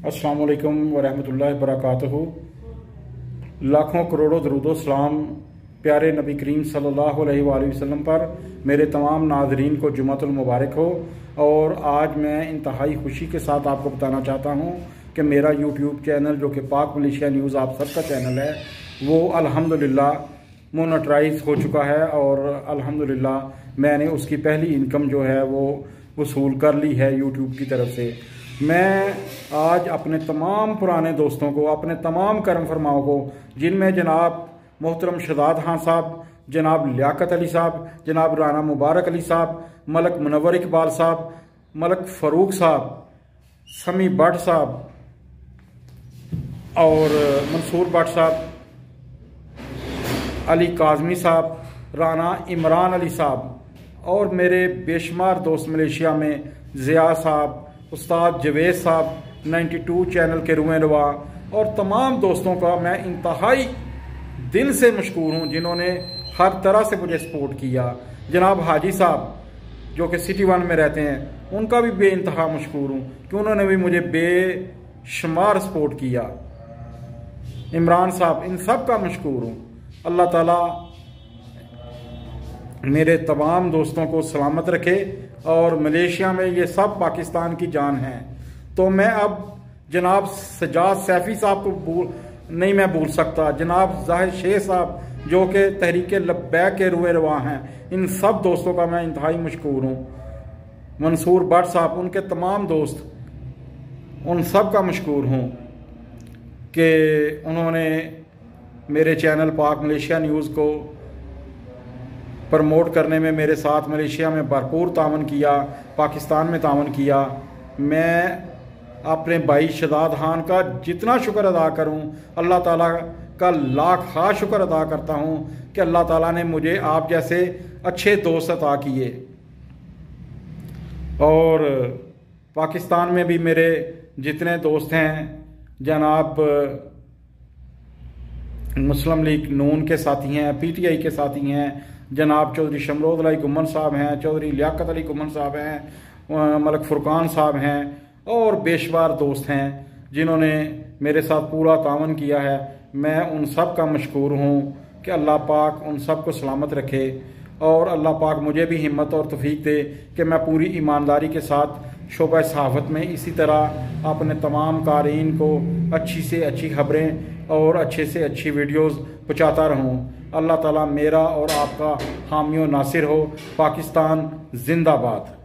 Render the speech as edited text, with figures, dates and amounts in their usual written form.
अस्सलाम वालेकुम वरहमतुल्लाहि वबरकातुहू। लाखों करोड़ों दरूदो सलाम प्यारे नबी करीम सल्लल्लाहु अलैहि वसल्लम पर मेरे तमाम नाजरीन को जुम्मतुल मुबारक हो। और आज मैं इंतहाई खुशी के साथ आपको बताना चाहता हूँ कि मेरा यूट्यूब चैनल जो कि पाक मलेशिया न्यूज़ आप सबका चैनल है वो अल्हम्दुलिल्लाह मोनेटाइज हो चुका है और अल्हम्दुलिल्लाह मैंने उसकी पहली इनकम जो है वो वसूल कर ली है यूट्यूब की तरफ से। मैं आज अपने तमाम पुराने दोस्तों को, अपने तमाम करम फरमाओं को, जिनमें जनाब मोहतरम शहजाद खान साहब, जनाब लियाकत अली साहब, जनाब राना मुबारक अली साहब, मलक मुनव्वर इकबाल साहब, मलक फ़ारूक साहब, समी भट्ट साहब और मंसूर भट्ट साहब, अली काजमी साहब, राना इमरान अली साहब और मेरे बेशुमार दोस्त मलेशिया में ज़िया साहब, उस्ताद जवेद साहब, 92 चैनल के रुएं रवा और तमाम दोस्तों का मैं इंतहाई दिल से मशकूर हूँ जिन्होंने हर तरह से मुझे सपोर्ट किया। जनाब हाजी साहब जो कि सिटी 1 में रहते हैं उनका भी बेइंतहा मशकूर हूँ कि उन्होंने भी मुझे बेशुमार सपोर्ट किया। इमरान साहब, इन सब का मशकूर हूँ। अल्लाह ताला मेरे तमाम दोस्तों को सलामत रखे और मलेशिया में ये सब पाकिस्तान की जान है। तो मैं अब जनाब सजाद सैफी साहब को नहीं मैं भूल सकता, जनाब जाहिर शेख साहब जो कि तहरीके लब्बैक के रुए रवा हैं, इन सब दोस्तों का मैं इंतहाई मशकूर हूँ। मंसूर भट्ट साहब, उनके तमाम दोस्त, उन सब का मशकूर हूँ कि उन्होंने मेरे चैनल पाक मलेशिया न्यूज़ को प्रमोट करने में मेरे साथ मलेशिया में भरपूर तावन किया, पाकिस्तान में तावन किया। मैं अपने भाई शहजाद खान का जितना शुक्र अदा करूं, अल्लाह ताला का लाख शुक्र अदा करता हूं कि अल्लाह ताला ने मुझे आप जैसे अच्छे दोस्त अता किए। और पाकिस्तान में भी मेरे जितने दोस्त हैं, जनाब मुस्लिम लीग नून के साथी हैं, PTI के साथी हैं, जनाब चौधरी शमरोद अली गुम्मन साहब हैं, चौधरी लियाकत अली गुम्मन साहब हैं, मलक फुरकान साहब हैं और बेशुमार दोस्त हैं जिन्होंने मेरे साथ पूरा तावन किया है। मैं उन सब का मशकूर हूँ कि अल्लाह पाक उन सब को सलामत रखे और अल्लाह पाक मुझे भी हिम्मत और तौफीक दे कि मैं पूरी ईमानदारी के साथ शोबा सहाफ़त में इसी तरह अपने तमाम क़ारीन को अच्छी से अच्छी खबरें और अच्छे से अच्छी वीडियोज़ पहुँचाता रहूँ। अल्लाह ताला मेरा और आपका हामी और नासिर हो। पाकिस्तान जिंदाबाद।